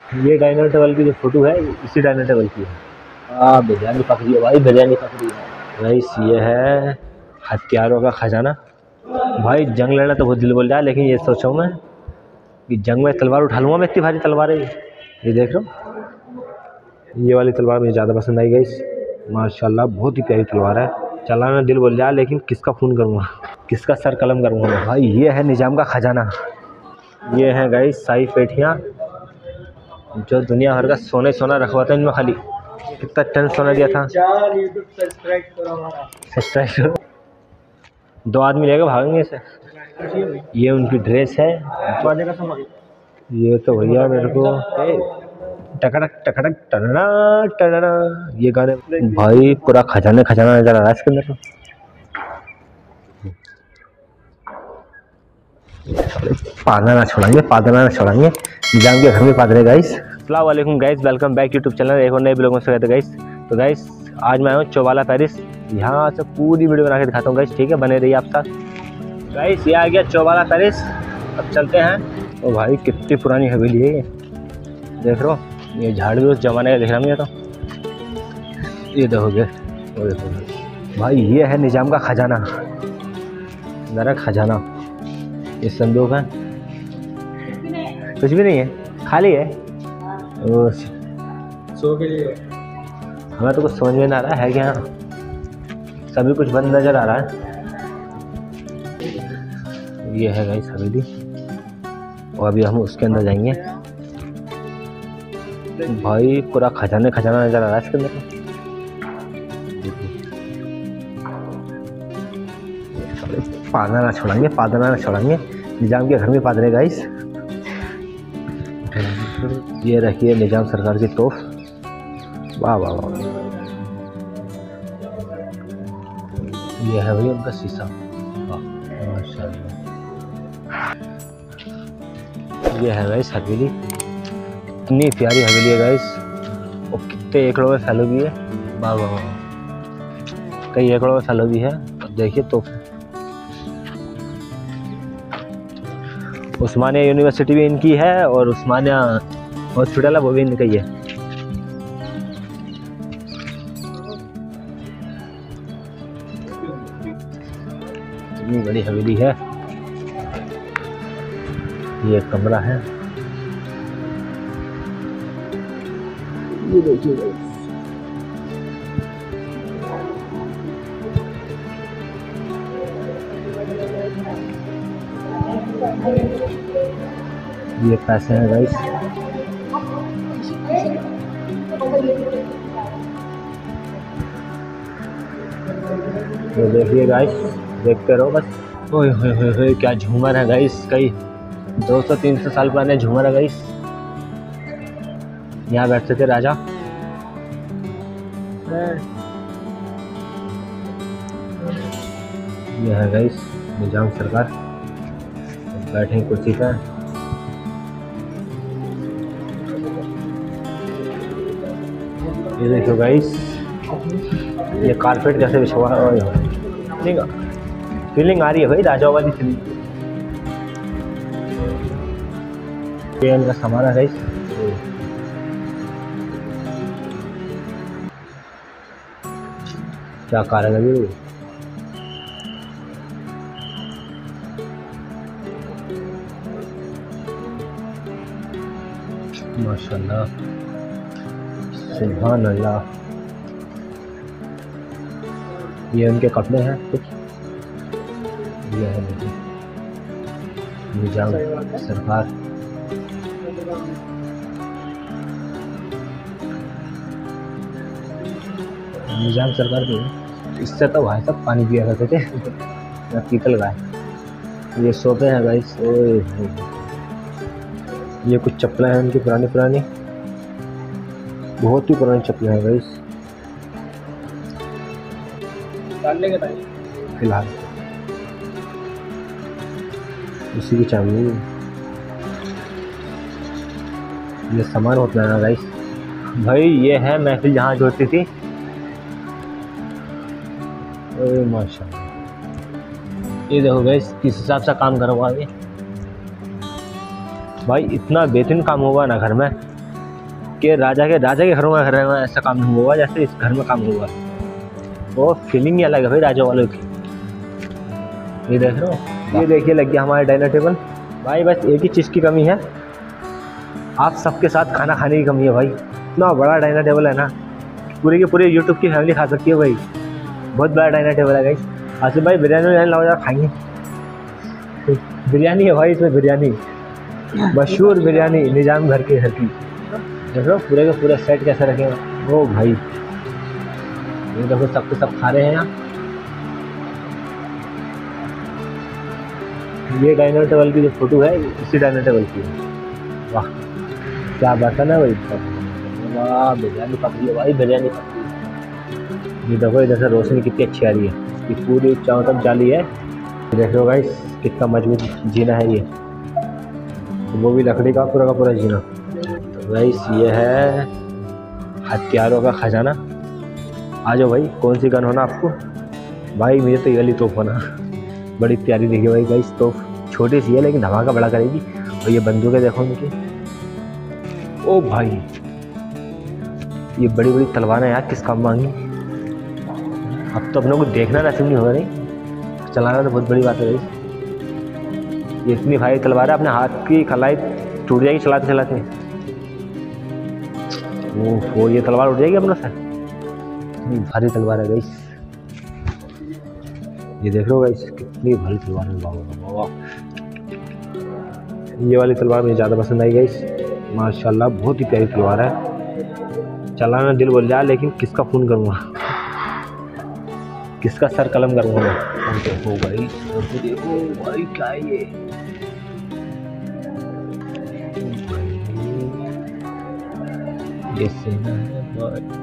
ये dining table की जो फोटो है इसी डाइनिंग टेबल की है। हाँ बिरयानी पक रही है भाई, बिरयानी पक रही है। गाइस ये है हथियारों का खजाना। भाई जंग लड़ना तो बहुत दिल बोल रहा है, लेकिन ये सोचा हूँ मैं कि जंग में तलवार उठा लूँगा। मैं इतनी भारी तलवार है ये देख रहा हूँ। ये वाली तलवार मुझे ज़्यादा पसंद आई गाइस, माशाल्लाह बहुत ही प्यारी तलवार है। चलाना दिल बोल रहा है, लेकिन किसका खून करूँगा, किसका सर कलम करूँगा मैं। भाई ये है निजाम का खजाना। ये है गाइस शाही पेटियाँ, जो दुनिया भर का सोने सोना रखवाता है इनमें। खाली कितना टन सोना दिया था। सब्सक्राइब 2 आदमी लेकर भागेंगे इसे। ये उनकी ड्रेस है। ये तो भैया मेरे को टकटक टकटक टनना टनना ये गाने। भाई पूरा खजाना खजाना नजर आ रहा है इसके अंदर। पादना ना छोड़ेंगे, पादना ना छोड़ेंगे, निजाम के घर में पादरे। गाइस अस्सलाम वालेकुम guys, welcome back YouTube channel. एक और नए ब्लॉग में स्वागत है गाइस। तो गाइस आज मैं आया हूँ चौबाला पेरिस। यहाँ से पूरी वीडियो बना के दिखाता हूँ गाइस, ठीक है, बने रहिए आप साथ। गाइस ये आ गया चौबाला पेरिस, अब चलते हैं। ओ भाई कितनी पुरानी हवेली है ये, देख रहे हो। ये झाड़ भी उस जमाने का दिख रहा मुझे तो। ये देखोगे भाई, ये है निजाम का खजाना, ज़रा खजाना। ये संदूक है, कुछ भी नहीं है, खाली है। सो के लिए हमें तो कुछ समझ में ना आ रहा है क्या, सभी कुछ बंद नजर आ रहा है। ये है गाइस हवेली, और अभी हम उसके अंदर जाएंगे। भाई पूरा खजाने खजाना नजर आ रहा है इसके अंदर। पादना ना छोड़ेंगे, पादना ना छोड़ेंगे, निजाम के घर में पादरे। गाइस ये रखिए निजाम सरकार की तोफ। वाह वाह वाह। ये है भाई उनका शीशा, माशाल्लाह। ये है गाइस हवेली, इतनी प्यारी हवेली है गाइस, और कितने एकड़ों में फैली हुई है। वाह वाह वाह, कई एकड़ों में फैली हुई है। देखिए तोफ। उस्मानिया यूनिवर्सिटी भी इनकी है, और उस्मानिया हॉस्पिटल है वो भी इनका ही है। इतनी बड़ी हवेली है। ये कमरा है, ये देखिए। ये पैसे हैं गाइस, ये देखिए गाइस, देखते रहो बस। ओए होए होए होए, क्या झूमर है गाइस, कई 200-300 साल पुराने झूमर है गाइस। यहाँ बैठते थे राजा। ये है गाइस निजाम सरकार, बैठे कुर्सी पर। ये देखो गाइस, ये कारपेट जैसे बिछवा है, फीलिंग आ रही है भाई राजाओं वाली फीलिंग। ये इनका सामान है गाइस। क्या कार है लगी, माशाल्लाह, सुभान अल्लाह। ये उनके कपड़े हैं कुछ। ये है निजाम सरकार। निजाम सरकार भी इससे तो भाई सब पानी पिया करते थे या पीतल का है। ये सोफे हैं गाइस। ये कुछ चप्पलें हैं उनकी पुरानी पुरानी, बहुत ही पुरानी चप्पलें हैं गाइस डालने के टाइम फिलहाल। इसी की चाबी। ये सामान होता है ना गाइस। भाई ये है महफिल जहाँ जोड़ती थी। ओए माशाल्लाह, ये देखो गाइस किस हिसाब से काम करा हुआ है भाई। इतना बेहतरीन काम होगा ना घर में, कि राजा के घरों में घर में ऐसा काम नहीं हुआ जैसे इस घर में काम हुआ। वो फीलिंग ही अलग है भाई राजा वालों की। ये देख रहे हो, ये देखिए लग गया हमारा डाइनर टेबल। भाई बस एक ही चीज़ की कमी है, आप सबके साथ खाना खाने की कमी है भाई। इतना बड़ा डाइनर टेबल है ना, पूरे के पूरे यूट्यूब की फैमिली खा सकती है भाई। बहुत बड़ा डाइनर टेबल है गाइस। आसिफ भाई बिरयानी लाओ यार खाएंगे। बिरयानी है भाई, इसमें बिरयानी, मशहूर बिरयानी निजाम घर के घर की। देखो पूरे का पूरा सेट कैसे रखे हैं। ओ भाई ये देखो सब के सब खा रहे हैं यहाँ। ये डाइनर टेबल की जो फोटो है इसी डाइनर टेबल की है। वाह क्या बात है ना भाई। वाह बिरयानी पक रही है भाई, बिरयानी पक रही है। ये देखो इधर से रोशनी कितनी अच्छी आ रही है, ये पूरी चारों तरफ जाली है। देख लो गाइस कितना मजबूत जीना है ये, वो भी लकड़ी का पूरा जीना। तो गाइस ये है हथियारों का खजाना। आ जाओ भाई, कौन सी गन होना आपको? भाई मुझे तो ये वाली तोप होना, बड़ी प्यारी देखिए भाई गाइस। तोप छोटी सी है लेकिन धमाका बड़ा करेगी। और ये बंदूकें देखो उनकी। ओ भाई ये बड़ी बड़ी तलवारें यार किस काम मांगी। अब तो अपनों को देखना नसीब नहीं होगा, नहीं चलाना तो बहुत बड़ी बात है भाई। ये इतनी भारी तलवार है, अपने हाथ की कलाई टूट जाएगी चलाते चलाते। ओह ये तलवार उठ जाएगी अपनों से, इतनी भारी तलवार है गाइस। ये देख लो गाइस कितनी भारी तलवार है। वाह ये वाली तलवार मुझे ज़्यादा पसंद आई गाइस, माशाल्लाह बहुत ही प्यारी तलवार है। चलाना दिल बोल जाए लेकिन किसका खून करूँगा, किसका सर कलम करूँगा मैं। देखो भाई, देखो भाई क्या है ये। ये सेना है भाई।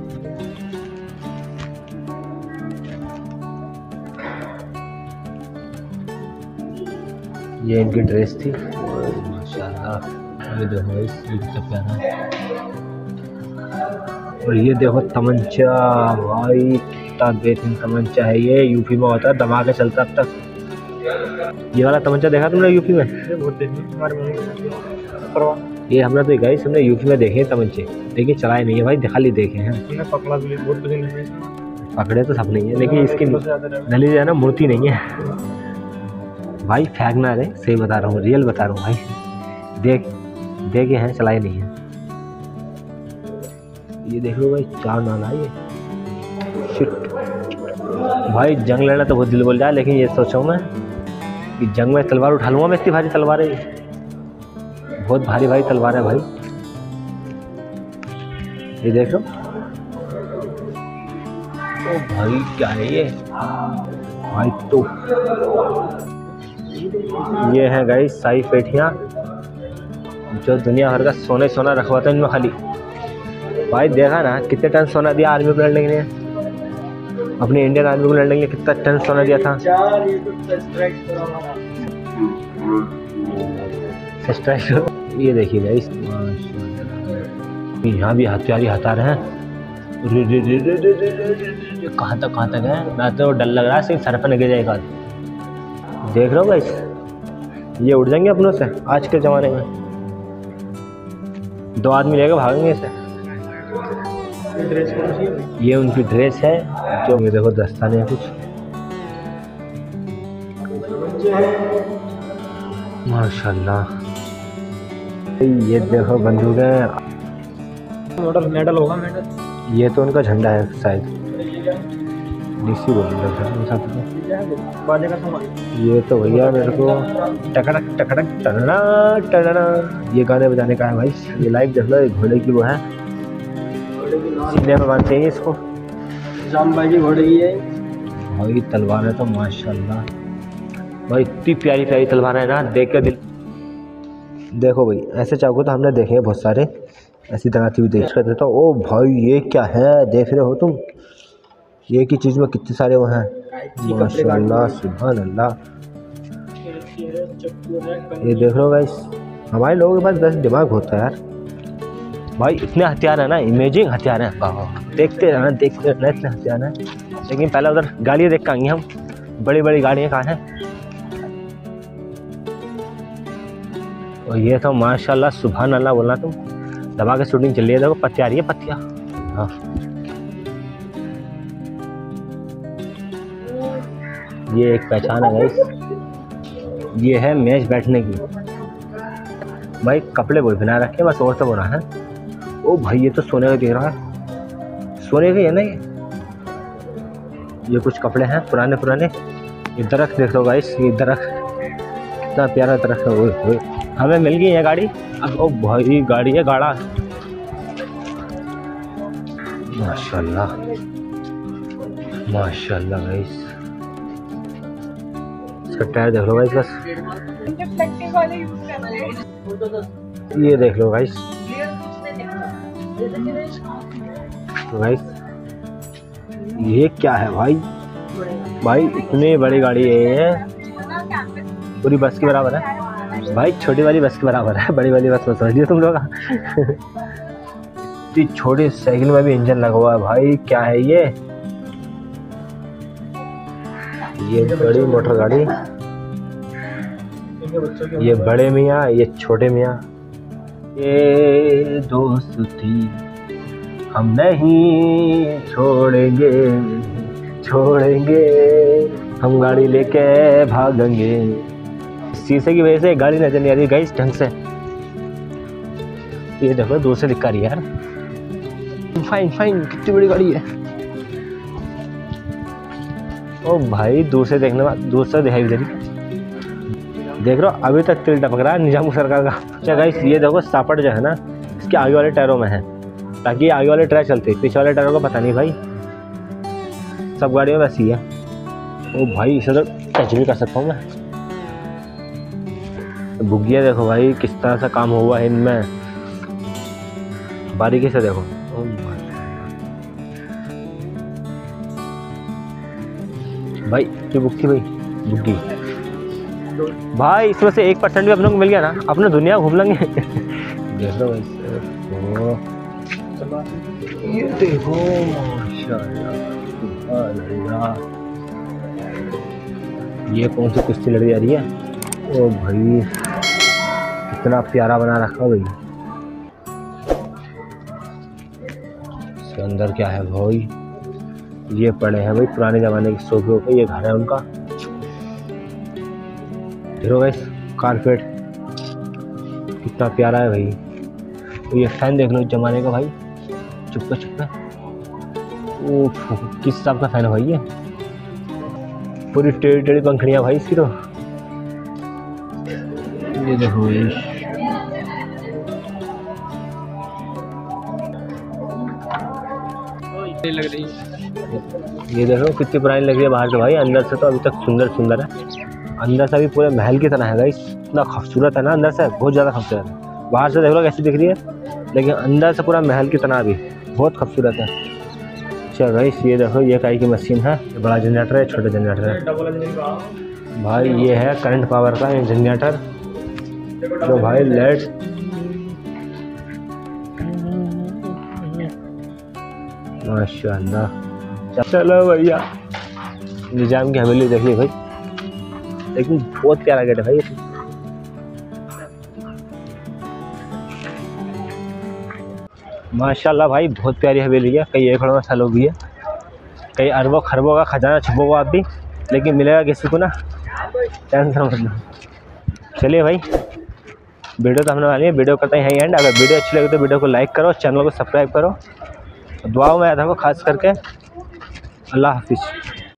ये इनकी ड्रेस थी माशाल्लाह। ये देखो भाई ये कितना प्यारा है। और ये देखो तमंचा भाई, कितना बेहतरीन तमंचा है ये। यूपी में होता है, धमाका चलता अब तक। ये वाला तमंचा देखा तुमने यूपी में? ये हमने तो गाइस हमने यूपी में देखे तमंचे, लेकिन चलाए नहीं है भाई, खाली देखे हैं। पकड़े तो सब नहीं है, लेकिन इसकी नली जो है ना मूर्ति नहीं है भाई। फेंकना रे, सही बता रहा हूँ, रियल बता रहा हूँ भाई। देखे हैं, चलाए नहीं है। ये देख लो भाई चार नाला ये। शिट भाई जंग लड़ना तो बहुत दिल बोल जाए, लेकिन ये सोचा मैं कि जंग में तलवार उठा लूँगा मैं। इतनी भारी तलवार है, बहुत भारी तलवार है भाई। ये देख लो ओ भाई क्या है ये भाई। तो ये है गाइस साई पेटियाँ, जो दुनिया भर का सोना रखवाता है इनमें खाली। भाई देखा ना कितने टन सोना दिया आर्मी को लड़ने के लिए, अपनी इंडियन आर्मी को लड़ने के लिए कितना टन सोना दिया था। ये देखिए गाइस यहाँ भी हथियार हैं। कहाँ तक है, मैं तो डर लग रहा है सिर्फ सर पर गिर जाएगा। देख रहे हो गाइस ये उड़ जाएंगे अपनों से आज के ज़माने में। 2 आदमी लेकर भागेंगे इसे। ये उनकी ड्रेस है, जो ये देखो दस्ताने है कुछ माशाल्लाह। ये देखो बंदूक है, मेडल होगा मेडल। ये तो उनका झंडा है शायद, डीसी बोल रहा। ये तो भैया मेरे को टकटक टरना ये गाने बजाने का है भाई। ये लाइव देख लो, घोड़े की वो है, सीने में बांधते हैं इसको। जान भाई की घोड़े की है भाई। तलवार है तो माशाल्लाह भाई, इतनी प्यारी तलवार है ना, देख के दिल। देखो भाई ऐसे चाकू तो हमने देखे हैं बहुत सारे, ऐसी तरह भी देख रहे थे। तो ओ भाई ये क्या है, देख रहे हो तुम? ये की चीज़ में कितने सारे वो हैं माशाल्लाह, सुभान अल्लाह। ये देख लो गाइस, हमारे लोगों के पास बस दिमाग होता है यार भाई। इतने हथियार है ना, इमेजिंग हथियार हैं। देखते रहना इतने हथियार हैं। लेकिन पहले उधर गाड़ियाँ देख के आएंगे हम, बड़ी गाड़ियाँ कहाँ हैं। और ये तो माशाल्लाह सुभान अल्लाह बोलना तुम, दबा के शूटिंग चल रही है। देखो पत्ती आ रही है, पत्तियाँ। हाँ ये एक पहचान है गाइस, ये है मेज बैठने की। भाई कपड़े वही बना रखे बस, और सब हो रहा है। ओ भाई ये तो सोने का दिख रहा है, सोने का है ना ये कुछ कपड़े हैं पुराने पुराने। ये दरख्त देख लो गाइस, ये दरख्त कितना प्यारा दरख्त है। ओए हमें मिल गई है गाड़ी अब। ओ भाई गाड़ी है, गाड़ा। माशाल्लाह माशाल्लाह गाइस, इसका टायर देख लो गाइस बस। ये देख लो गाइस, तो गाइस ये क्या है भाई? भाई इतनी बड़ी गाड़ी है ये, पूरी बस के बराबर है भाई। छोटी वाली बस के बराबर है, बड़ी वाली बस में समझ लिया तुम लोग। इतनी छोटी साइकिल में भी इंजन लगा हुआ है भाई, क्या है ये? ये बड़ी मोटर गाड़ी, ये बड़े मियाँ, ये छोटे मियाँ। ये दोस्ती हम नहीं छोड़ेंगे, छोड़ेंगे हम गाड़ी लेके भागेंगे। शीशे की वजह से गाड़ी नजर नहीं आ रही गाइस ढंग से। ये देखो दूर से दिखा रही है यार। फाइन फाइन, कितनी बड़ी गाड़ी है। ओ भाई दूर से देखने में, दूर से दिखाई दे रही। देख रहे हो अभी तक तिल टपक रहा है निजाम सरकार का। अच्छा गाइस ये देखो सापट जो है ना, इसके आगे वाले टायरों में है, ताकि आगे वाले टायर चलते, पीछे वाले टायरों को पता नहीं भाई। सब गाड़ियों में वैसी है। ओ भाई इसे तो टच भी कर सकता हूँ मैं। बुग्गिया देखो भाई किस तरह से काम हुआ है इनमें, बारीकी से देखो। ओ भाई ये बुक थी भाई, बुग्गी भाई। इसमें से 1% भी अपने को मिल गया ना, अपने दुनिया घूम लेंगे। देख लो भाई, ये देखो माशाल्लाह, ये कौन सी कुश्ती लड़ी जा रही है? ओ भाई कितना प्यारा बना रखा भाई। इसके अंदर क्या है भाई? ये पड़े हैं भाई पुराने जमाने के सोफे पे, ये घर है उनका। देखो गाइस कारपेट कितना प्यारा है भाई। ये फैन देख लो इस जमाने का भाई, चुप्पे चुप्पे। ओह किस हिसाब का फैन है भाई ये, पूरी टेढ़ी टेढ़ी पंखड़ियाँ भाई इसकी तो। ये देखो भाई, लग रही है। ये देखो कितनी पुरानी लग रही है बाहर से भाई, अंदर से तो अभी तक सुंदर सुंदर है। अंदर से भी पूरे महल की तरह है गाइस, इतना खूबसूरत है ना अंदर से, बहुत ज़्यादा खूबसूरत है। बाहर से देख लो कैसी दिख रही है, लेकिन अंदर से पूरा महल की तरह भी बहुत खूबसूरत है। अच्छा गाइस ये देखो, ये काई की मशीन है, बड़ा जनरेटर है, छोटा जनरेटर है भाई। ये है करंट पावर का जनरेटर जो भाई लेट। माशाल्लाह, चलो भैया निजाम की हवेली देख ली भाई, लेकिन बहुत प्यारा गेट है भाई। माशाल्लाह भाई बहुत प्यारी हवेली है। कई एकड़ों में फैलो भी है, कई अरबों खरबों का खजाना छुपा हुआ आप भी, लेकिन मिलेगा किसी को ना, टेंशन मत लो। चलिए भाई वीडियो तो हमने वाली है, वीडियो करते हैं एंड। अगर वीडियो अच्छी लगे तो वीडियो को लाइक करो, चैनल को सब्सक्राइब करो, दुआओं में याद रखो खास करके। अल्लाह हाफिज़।